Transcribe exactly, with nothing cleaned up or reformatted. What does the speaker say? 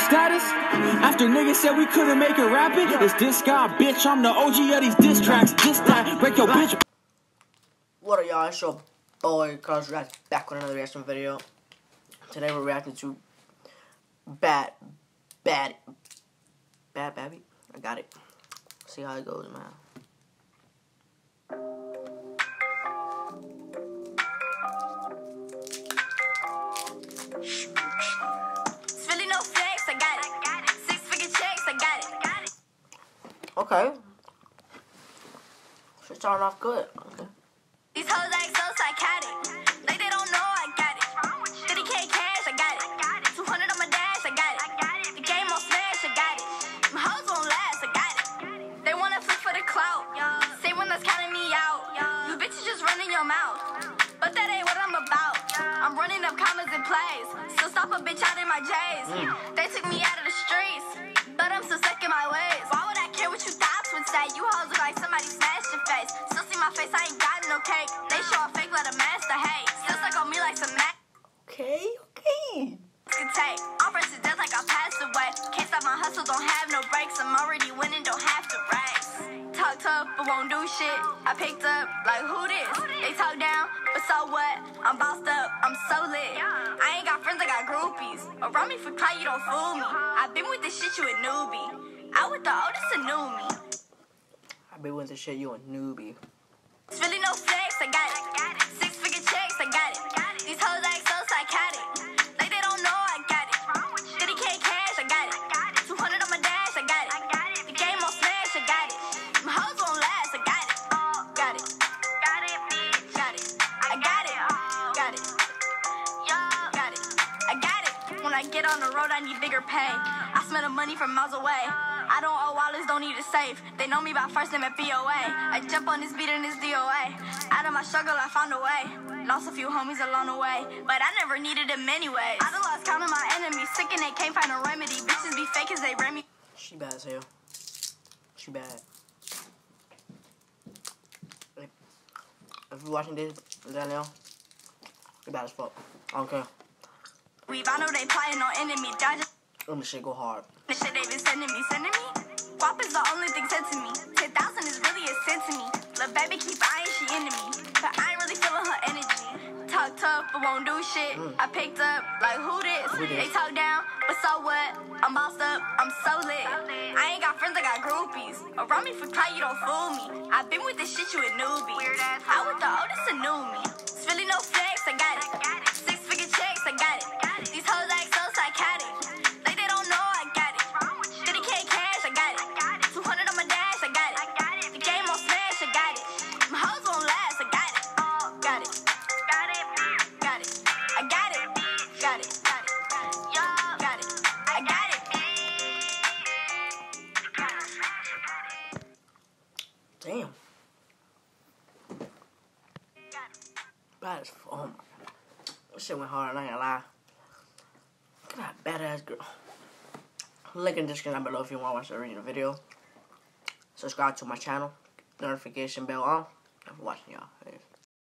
status? After niggas said we couldn't make it rapping, it's this guy, bitch. I'm the O G of these diss tracks. This that, break your bitch. What are y'all? It's your boy, Carlos, back with another reaction video. Today we're reacting to Bad, Bad, Bad BHABIE. I got it. See how it goes, man. Okay. She started off good. Okay. These hoes act so psychotic. Like they don't know I got it. fifty K cash, I got it. two hundred on my dash, I got it. The game on smash, I got it. My hoes won't last, I got it. They wanna flip for the clout. Say when that's counting me out. You bitches just running your mouth. But that ain't what I'm about. I'm running up commas and plays. So stop a bitch out in my J's. Mm. They took me out of the streets. But I'm still stuck in my ways. Why would I care what you thoughts would say? You hoes look like somebody smashed your face. Still see my face, I ain't got no cake. They show a fake, let a master hate. Still stuck on me like some mac. Okay, okay. Can take. I'm fresh to death like I passed away. Can't stop my hustle, don't have no breaks. I'm already winning, don't have to race. Talk tough, but won't do shit. I picked up, like who this? They talk down, but so what? I'm bossed up, I'm so lit. I ain't got friends, I got groupies. Around me for clout, you don't fool me. I've been with this shit, you a newbie. I with the oldest a new me. I've been with this shit, you a newbie. It's really no flex, I got it. Six figure checks, I got it. These hoes act so psychotic. Like they don't know I got it. fifty K cash, I got it. two hundred on my dash, I got it. The game on smash, I got it. My hoes won't last, I got it. Got it. Got it, bitch. Got it. I got it. Got it. Yo, got it. I got it. When I get on the road, I need bigger pay. I smell the money from miles away. I don't owe wallets, don't need a safe. They know me by first name at B O A. I jump on this beat and it's D O A. Out of my struggle, I found a way. Lost a few homies along the way, but I never needed them anyways. I done lost count of my enemies, sick and they can't find a remedy. Bitches be fake as they ram me. She bad as hell. She bad. If you're watching this, Danielle, you bad as fuck. I don't care. We I know they plotting on enemy. Dodge. Let me shit go hard. The shit they been sending me, sending me. Guap is the only thing said to me. ten thousand is really a cent to me. Lil' baby keep eyeing, she into me. But I ain't really feeling her energy. Talk tough, but won't do shit. Mm. I picked up, like who this? Who this? They talk down, but so what? I'm bossed up, I'm so lit. I ain't got friends, I got groupies. Around me for clout, you don't fool me. I've been with this shit, you a newbie. I with the oldest a new me. It's really no flex, I got it. Six figure checks, I got it. These hoes act so psychotic. Damn. Bad as fuck. Oh my god. This shit went hard, I ain't gonna lie. Look at that badass girl. Link in the description down below if you want to watch the original video. Subscribe to my channel. Notification bell on. Thanks for watching, y'all.